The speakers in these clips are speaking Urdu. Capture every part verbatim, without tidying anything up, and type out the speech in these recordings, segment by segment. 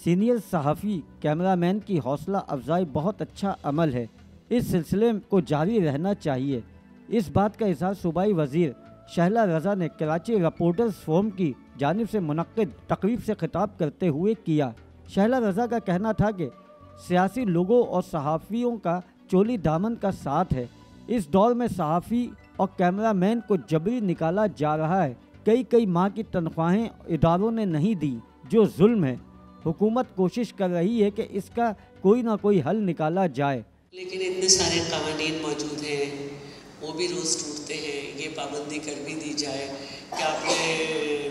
سینئر صحافی کیمرہ مین کی حوصلہ افزائی بہت اچھا عمل ہے، اس سلسلے کو جاری رہنا چاہیے۔ اس بات کا اظہار صوبائی وزیر شہلہ رضا نے کراچی رپورٹرز فورم کی جانب سے منعقد تقریب سے خطاب کرتے ہوئے کیا۔ شہلہ رضا کا کہنا تھا کہ سیاسی لوگوں اور صحافیوں کا چولی دامن کا ساتھ ہے۔ اس دور میں صحافی اور کیمرہ مین کو جبری نکالا جا رہا ہے۔ کئی کئی ماہ کی تنخواہیں اداروں نے نہیں دی، جو ظلم ہے۔ حکومت کوشش کر رہی ہے کہ اس کا کوئی نہ کوئی حل نکالا جائے، لیکن اتنے سارے قوانین موجود ہیں، وہ بھی روز ٹوٹتے ہیں۔ یہ پابندی کر بھی دی جائے کہ آپ نے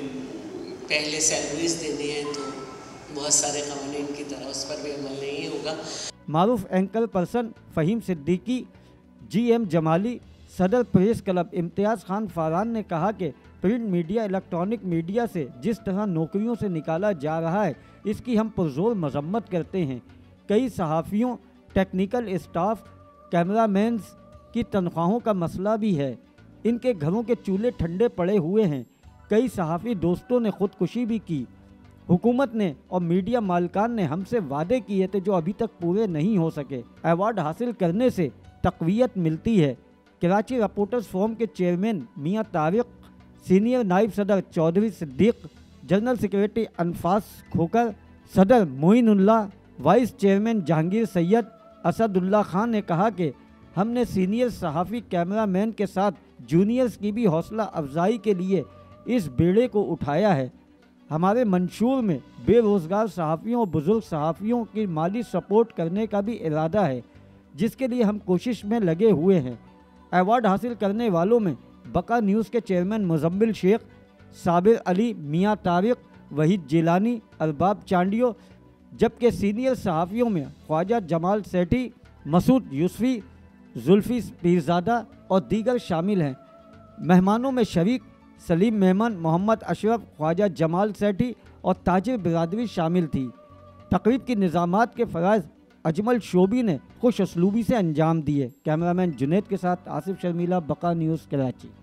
پہلے سیلریز دینی ہے تو بہت سارے قوانین کی طرح اس پر بھی عمل نہیں ہوگا۔ معروف anchor person Fahim Siddiqui, G M Jamali, صدر پریس کلب امتیاز خان فاران نے کہا کہ پرنٹ میڈیا الیکٹرانک میڈیا سے جس طرح نوکریوں سے نکالا جا رہا ہے، اس کی ہم پرزور مذمت کرتے ہیں۔ کئی صحافیوں، ٹیکنیکل اسٹاف، کیمرہ مینز کی تنخواہوں کا مسئلہ بھی ہے۔ ان کے گھروں کے چولہے ٹھنڈے پڑے ہوئے ہیں۔ کئی صحافی دوستوں نے خودکشی بھی کی۔ حکومت نے اور میڈیا مالکان نے ہم سے وعدے کیے تھے جو ابھی تک پورے نہیں ہو سکے۔ ایوارڈ حاصل کرنے سے تقویت ملتی ہے۔ کراچی رپورٹرز فورم کے چیئرمین میاں طارق، سینئر نائب صدر چودھری صدیق، جنرل سیکریٹری انفاس کھوکر، صدر معین اللہ، وائس چیئرمین جہانگیر سید، اسد اللہ خان نے کہا کہ ہم نے سینئر صحافی کیمرہ مین کے ساتھ جونیئرز کی بھی حوصلہ افزائی کے لیے اس بیڑے کو اٹھایا ہے۔ ہمارے منشور میں بے روزگار صحافیوں اور بزرگ صحافیوں کی مالی سپورٹ کرنے کا بھی ارادہ ہے، جس کے لیے ہم کوشش میں لگے ہوئے ہیں۔ ایوارڈ حاصل کرنے والوں میں بقا نیوز کے چیئرمین مزمل شیخ، صابر علی، میاں طارق، وحید جیلانی، ارباب چانڈیو، جبکہ سینئر صحافیوں میں خواجہ جمال سیٹھی، مسعود یوسفی، زلفی پیرزادہ اور دیگر شامل ہیں۔ مہمانوں میں شریک سلیم میمن، محمد اشرف، خواجہ جمال سیٹھی اور تاجر برادری شامل تھی۔ تقریب کی نظامات کے فرائض اجمل شوبی نے خوش اسلوبی سے انجام دیے۔ کیمرہ مین جنید کے ساتھ آصف شرمیلا، بقا نیوز، کراچی۔